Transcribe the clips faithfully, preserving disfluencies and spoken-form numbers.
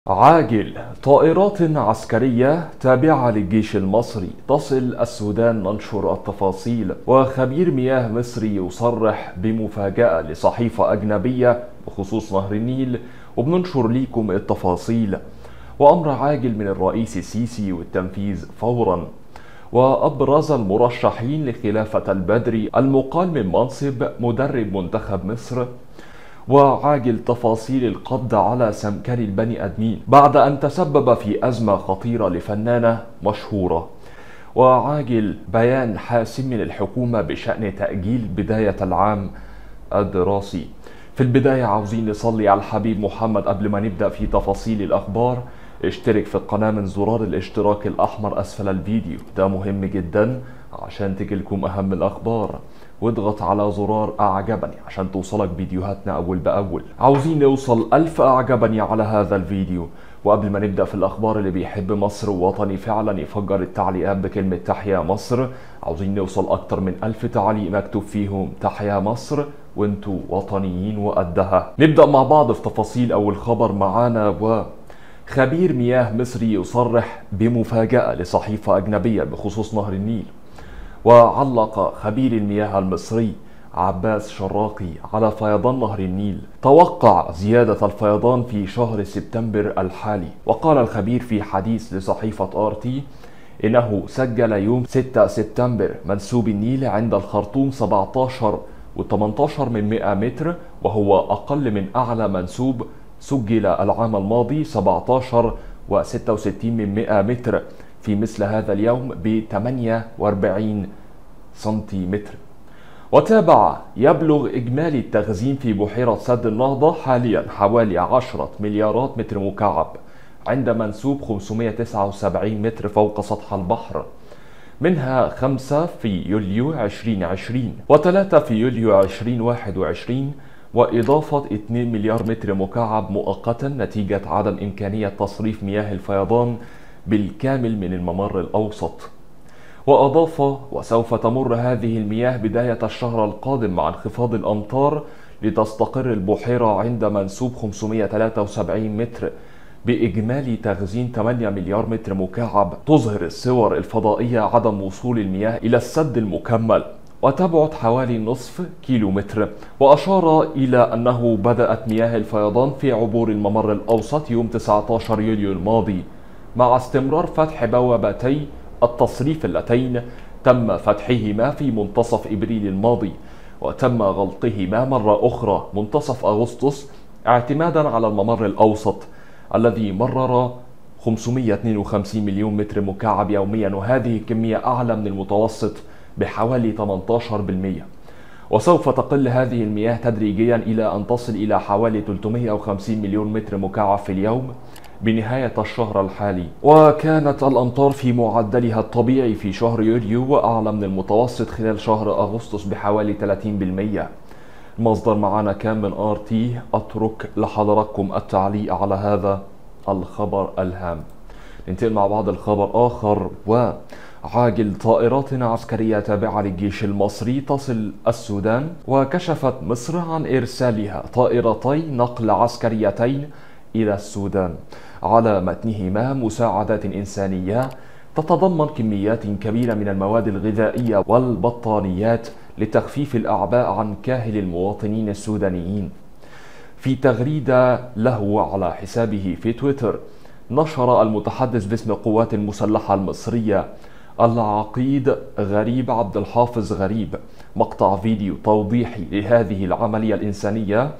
عاجل: طائرات عسكرية تابعة للجيش المصري تصل السودان، ننشر التفاصيل. وخبير مياه مصري يصرح بمفاجأة لصحيفة أجنبية بخصوص نهر النيل، وبننشر ليكم التفاصيل. وأمر عاجل من الرئيس السيسي والتنفيذ فورا. وأبرز المرشحين لخلافة البدري المقال من منصب مدرب منتخب مصر. وعاجل: تفاصيل القبض على سمكري البني آدمين بعد أن تسبب في أزمة خطيرة لفنانة مشهورة. وعاجل: بيان حاسم من الحكومة بشأن تأجيل بداية العام الدراسي. في البداية عاوزين نصلي على الحبيب محمد قبل ما نبدأ في تفاصيل الأخبار. اشترك في القناة من زرار الاشتراك الأحمر أسفل الفيديو، ده مهم جدا عشان تجيلكم أهم الأخبار. واضغط على زرار أعجبني عشان توصلك فيديوهاتنا أول بأول. عاوزين نوصل ألف أعجبني على هذا الفيديو. وقبل ما نبدأ في الأخبار، اللي بيحب مصر ووطني فعلا يفجر التعليقات بكلمة تحيا مصر. عاوزين نوصل أكتر من ألف تعليق مكتوب فيهم تحيا مصر وانتوا وطنيين وقدها. نبدأ مع بعض في تفاصيل أول خبر معانا. و خبير مياه مصري يصرح بمفاجأة لصحيفة أجنبية بخصوص نهر النيل. وعلق خبير المياه المصري عباس شراقي على فيضان نهر النيل: توقع زيادة الفيضان في شهر سبتمبر الحالي. وقال الخبير في حديث لصحيفة آر تي إنه سجل يوم ستة سبتمبر منسوب النيل عند الخرطوم سبعة عشر وثمانية عشر من مئة متر، وهو أقل من أعلى منسوب سجل العام الماضي سبعة عشر وستة وستين من مئة متر في مثل هذا اليوم ب ثمانية وأربعين سنتيمتر. وتابع: يبلغ إجمالي التخزين في بحيرة سد النهضة حاليا حوالي عشرة مليارات متر مكعب عند منسوب خمسمئة وتسعة وسبعين متر فوق سطح البحر، منها خمسة في يوليو ألفين وعشرين وثلاثة في يوليو ألفين وواحد وعشرين، وإضافة اثنين مليار متر مكعب مؤقتا نتيجة عدم إمكانية تصريف مياه الفيضان بالكامل من الممر الأوسط. وأضاف: وسوف تمر هذه المياه بداية الشهر القادم مع انخفاض الأمطار لتستقر البحيرة عند منسوب خمسمئة وثلاثة وسبعين متر بإجمالي تخزين ثمانية مليار متر مكعب. تظهر الصور الفضائية عدم وصول المياه إلى السد المكمل، وتبعد حوالي نصف كيلو متر. وأشار إلى أنه بدأت مياه الفيضان في عبور الممر الأوسط يوم تسعة عشر يوليو الماضي، مع استمرار فتح بوابتي التصريف اللتين تم فتحهما في منتصف إبريل الماضي، وتم غلقهما مرة أخرى منتصف أغسطس اعتمادا على الممر الأوسط الذي مرر خمسمئة واثنين وخمسين مليون متر مكعب يوميا، وهذه كمية أعلى من المتوسط بحوالي ثمانية عشر بالمئة. وسوف تقل هذه المياه تدريجيا إلى أن تصل إلى حوالي ثلاثمئة وخمسين مليون متر مكعب في اليوم بنهاية الشهر الحالي. وكانت الأمطار في معدلها الطبيعي في شهر يوليو وأعلى من المتوسط خلال شهر أغسطس بحوالي ثلاثين بالمئة. المصدر معنا كان من آر تي. أترك لحضراتكم التعليق على هذا الخبر الهام. ننتقل مع بعض الخبر آخر. وعاجل: طائرات عسكرية تابعة للجيش المصري تصل السودان. وكشفت مصر عن إرسالها طائرتي نقل عسكريتين إلى السودان على متنهما مساعدات إنسانية تتضمن كميات كبيرة من المواد الغذائية والبطانيات لتخفيف الأعباء عن كاهل المواطنين السودانيين. في تغريدة له على حسابه في تويتر، نشر المتحدث باسم القوات المسلحة المصرية العقيد غريب عبد الحافظ غريب مقطع فيديو توضيحي لهذه العملية الإنسانية،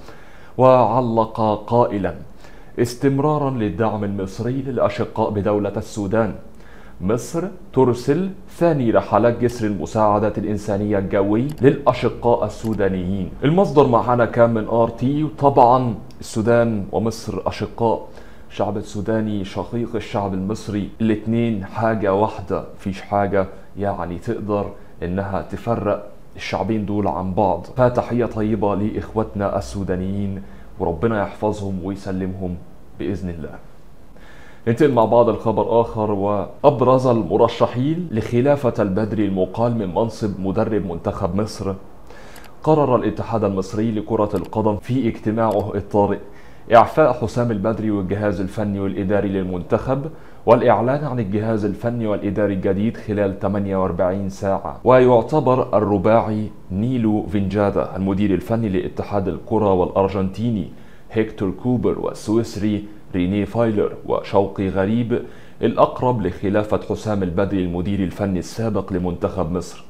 وعلق قائلا: استمرارا للدعم المصري للأشقاء بدولة السودان، مصر ترسل ثاني رحلات جسر المساعدات الإنسانية الجوي للأشقاء السودانيين. المصدر معنا كان من آر تي. طبعا السودان ومصر أشقاء، الشعب السوداني شقيق الشعب المصري، الاثنين حاجة واحدة، فيش حاجة يعني تقدر انها تفرق الشعبين دول عن بعض. فتحية طيبة لإخوتنا السودانيين، وربنا يحفظهم ويسلمهم بإذن الله. ننتقل مع بعض الخبر آخر. وأبرز المرشحين لخلافة البدري المقال من منصب مدرب منتخب مصر. قرر الاتحاد المصري لكرة القدم في اجتماعه الطارئ إعفاء حسام البدري والجهاز الفني والإداري للمنتخب، والإعلان عن الجهاز الفني والإداري الجديد خلال ثمانية وأربعين ساعة. ويعتبر الرباعي نيلو فينجادا المدير الفني لاتحاد الكرة والأرجنتيني هيكتور كوبر والسويسري ريني فايلر وشوقي غريب الأقرب لخلافة حسام البدري المدير الفني السابق لمنتخب مصر.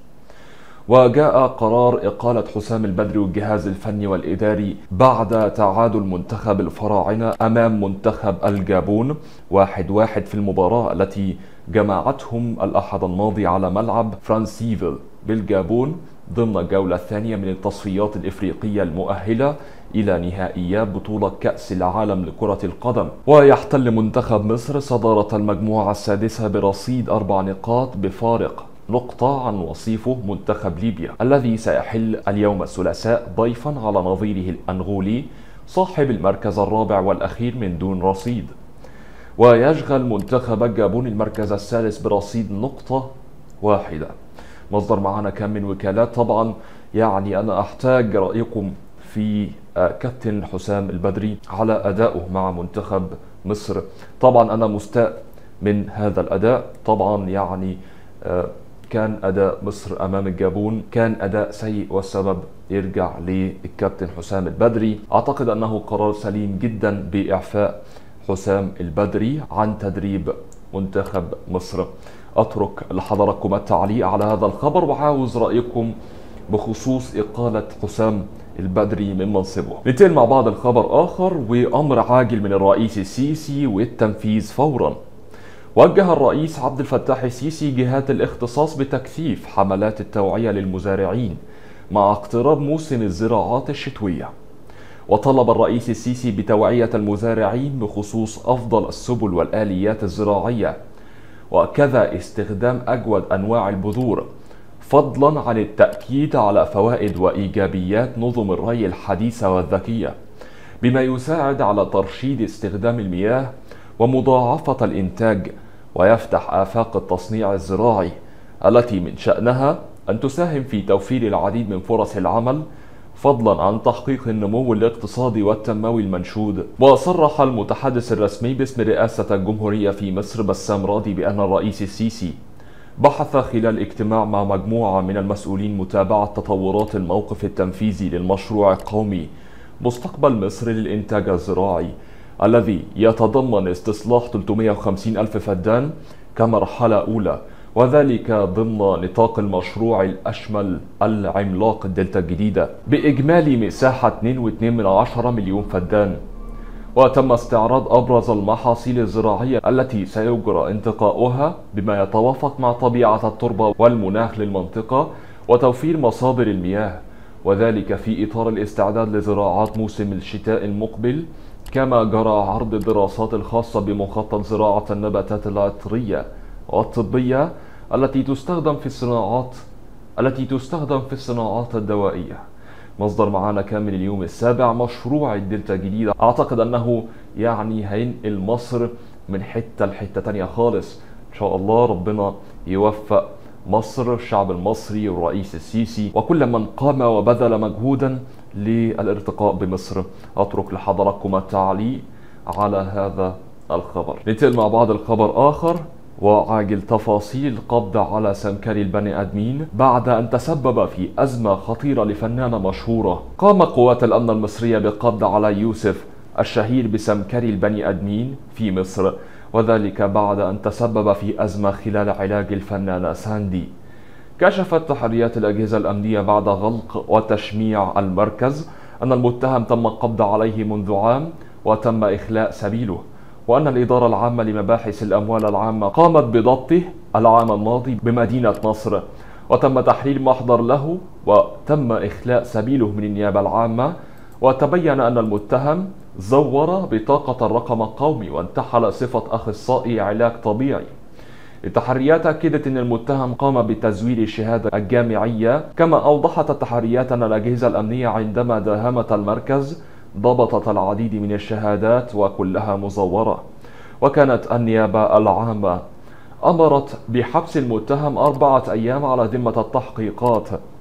وجاء قرار إقالة حسام البدري والجهاز الفني والإداري بعد تعادل منتخب الفراعنة أمام منتخب الجابون واحد واحد في المباراة التي جمعتهم الأحد الماضي على ملعب فرانسيفيل بالجابون ضمن الجولة الثانية من التصفيات الإفريقية المؤهلة إلى نهائيات بطولة كأس العالم لكرة القدم. ويحتل منتخب مصر صدارة المجموعة السادسة برصيد أربع نقاط بفارق نقطة عن وصيفه منتخب ليبيا الذي سيحل اليوم الثلاثاء ضيفا على نظيره الأنغولي صاحب المركز الرابع والأخير من دون رصيد. ويشغل منتخب الجابون المركز الثالث برصيد نقطة واحدة. مصدر معنا كان من وكالات. طبعا يعني أنا أحتاج رأيكم في كابتن حسام البدري على أدائه مع منتخب مصر. طبعا أنا مستاء من هذا الأداء. طبعا يعني كان أداء مصر أمام الجابون كان أداء سيء، والسبب يرجع للكابتن حسام البدري. أعتقد أنه قرار سليم جدا بإعفاء حسام البدري عن تدريب منتخب مصر. أترك لحضراتكم التعليق على هذا الخبر وعاوز رأيكم بخصوص إقالة حسام البدري من منصبه. ننتقل مع بعض الخبر آخر، وأمر عاجل من الرئيس السيسي والتنفيذ فورا. وجه الرئيس عبد الفتاح السيسي جهات الاختصاص بتكثيف حملات التوعية للمزارعين مع اقتراب موسم الزراعات الشتوية. وطلب الرئيس السيسي بتوعية المزارعين بخصوص أفضل السبل والآليات الزراعية، وكذا استخدام أجود أنواع البذور، فضلا عن التأكيد على فوائد وإيجابيات نظم الري الحديثة والذكية، بما يساعد على ترشيد استخدام المياه ومضاعفة الإنتاج، ويفتح آفاق التصنيع الزراعي التي من شأنها أن تساهم في توفير العديد من فرص العمل، فضلا عن تحقيق النمو الاقتصادي والتنموي المنشود. وصرح المتحدث الرسمي باسم رئاسة الجمهورية في مصر بسام راضي بأن الرئيس السيسي بحث خلال اجتماع مع مجموعة من المسؤولين متابعة تطورات الموقف التنفيذي للمشروع القومي مستقبل مصر للإنتاج الزراعي الذي يتضمن استصلاح ثلاثمئة وخمسين ألف فدان كمرحلة أولى، وذلك ضمن نطاق المشروع الأشمل العملاق الدلتا الجديدة بإجمالي مساحة اثنين فاصلة اثنين مليون فدان. وتم استعراض أبرز المحاصيل الزراعية التي سيجرى انتقاؤها بما يتوافق مع طبيعة التربة والمناخ للمنطقة وتوفير مصادر المياه، وذلك في إطار الاستعداد لزراعات موسم الشتاء المقبل. كما جرى عرض الدراسات الخاصة بمخطط زراعة النباتات العطرية والطبية التي تستخدم في الصناعات التي تستخدم في الصناعات الدوائية. مصدر معانا كان من اليوم السابع. مشروع الدلتا الجديدة أعتقد أنه يعني هينقل مصر من حتة لحتة تانية خالص. إن شاء الله ربنا يوفق مصر، الشعب المصري والرئيس السيسي وكل من قام وبذل مجهودا للارتقاء بمصر. أترك لحضراتكم التعليق على هذا الخبر. ننتقل مع بعض الخبر آخر، وعاجل تفاصيل قبض على سمكري البني آدمين بعد أن تسبب في أزمة خطيرة لفنانة مشهورة. قام قوات الأمن المصرية بقبض على يوسف الشهير بسمكري البني آدمين في مصر، وذلك بعد أن تسبب في أزمة خلال علاج الفنانة ساندي. كشفت تحريات الأجهزة الأمنية بعد غلق وتشميع المركز أن المتهم تم القبض عليه منذ عام وتم إخلاء سبيله، وأن الإدارة العامة لمباحث الأموال العامة قامت بضبطه العام الماضي بمدينة نصر، وتم تحرير محضر له وتم إخلاء سبيله من النيابة العامة. وتبين أن المتهم زور بطاقة الرقم القومي وانتحل صفة أخصائي علاج طبيعي. التحريات أكدت أن المتهم قام بتزوير الشهادة الجامعية. كما أوضحت التحريات أن الأجهزة الأمنية عندما داهمت المركز ضبطت العديد من الشهادات وكلها مزورة. وكانت النيابة العامة أمرت بحبس المتهم أربعة أيام على ذمة التحقيقات.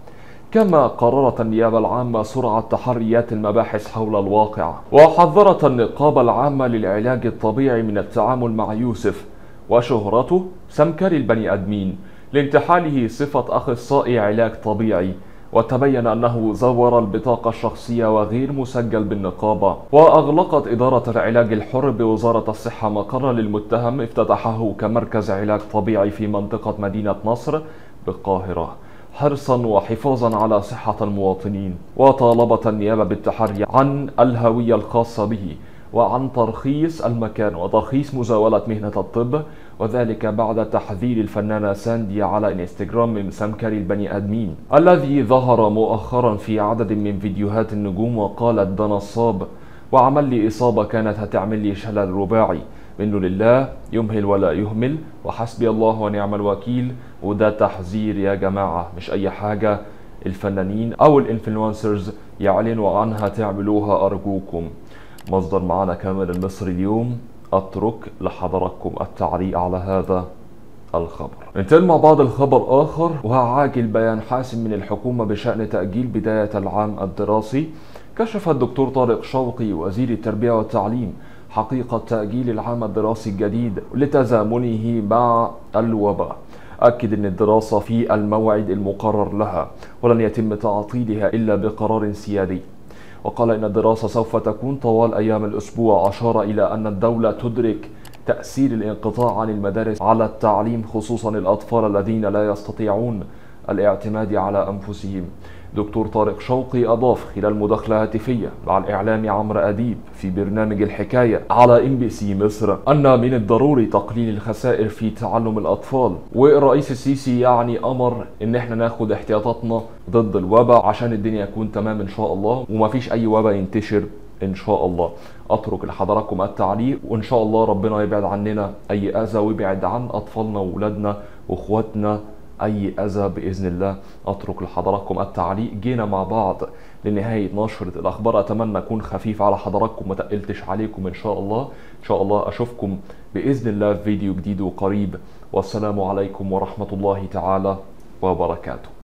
كما قررت النيابة العامة سرعة تحريات المباحث حول الواقع. وحذرت النقابة العامة للعلاج الطبيعي من التعامل مع يوسف وشهرته سمكري البني آدمين لانتحاله صفة أخصائي علاج طبيعي، وتبين أنه زور البطاقة الشخصية وغير مسجل بالنقابة. وأغلقت إدارة العلاج الحر بوزارة الصحة مقرا للمتهم افتتحه كمركز علاج طبيعي في منطقة مدينة نصر بالقاهرة حرصا وحفاظا على صحة المواطنين. وطالبت النيابة بالتحري عن الهوية الخاصة به وعن ترخيص المكان وترخيص مزاولة مهنة الطب، وذلك بعد تحذير الفنانة ساندي على انستغرام من سمكري البني آدمين الذي ظهر مؤخرا في عدد من فيديوهات النجوم وقالت ده نصاب وعمل لي إصابة كانت هتعمل لي شلل رباعي، منه لله يمهل ولا يهمل وحسبي الله ونعم الوكيل. وده تحذير يا جماعة، مش أي حاجة الفنانين أو الانفلونسرز يعلنوا عنها تعملوها أرجوكم. مصدر معنا كامل المصري اليوم، أترك لحضراتكم التعليق على هذا الخبر. ننتقل مع بعض الخبر آخر، وعاجل بيان حاسم من الحكومة بشأن تأجيل بداية العام الدراسي. كشف الدكتور طارق شوقي وزير التربية والتعليم حقيقة تأجيل العام الدراسي الجديد لتزامنه مع الوباء. أكد أن الدراسة في الموعد المقرر لها ولن يتم تعطيلها إلا بقرار سيادي. وقال إن الدراسة سوف تكون طوال أيام الأسبوع. أشار إلى أن الدولة تدرك تأثير الانقطاع عن المدارس على التعليم خصوصا الأطفال الذين لا يستطيعون الاعتماد على أنفسهم. دكتور طارق شوقي أضاف خلال مداخلة هاتفية مع الإعلامي عمرو أديب في برنامج الحكاية على إم بي سي مصر أن من الضروري تقليل الخسائر في تعلم الأطفال، والرئيس السيسي يعني أمر إن إحنا ناخد احتياطاتنا ضد الوباء عشان الدنيا يكون تمام إن شاء الله ومفيش أي وباء ينتشر إن شاء الله. أترك لحضراتكم التعليق، وإن شاء الله ربنا يبعد عننا أي أذى ويبعد عن أطفالنا وأولادنا وإخواتنا أي أذى بإذن الله. أترك لحضراتكم التعليق. جينا مع بعض لنهاية نشرة الأخبار، أتمنى أكون خفيف على حضراتكم ما تقلتش عليكم إن شاء الله. إن شاء الله أشوفكم بإذن الله في فيديو جديد وقريب، والسلام عليكم ورحمة الله تعالى وبركاته.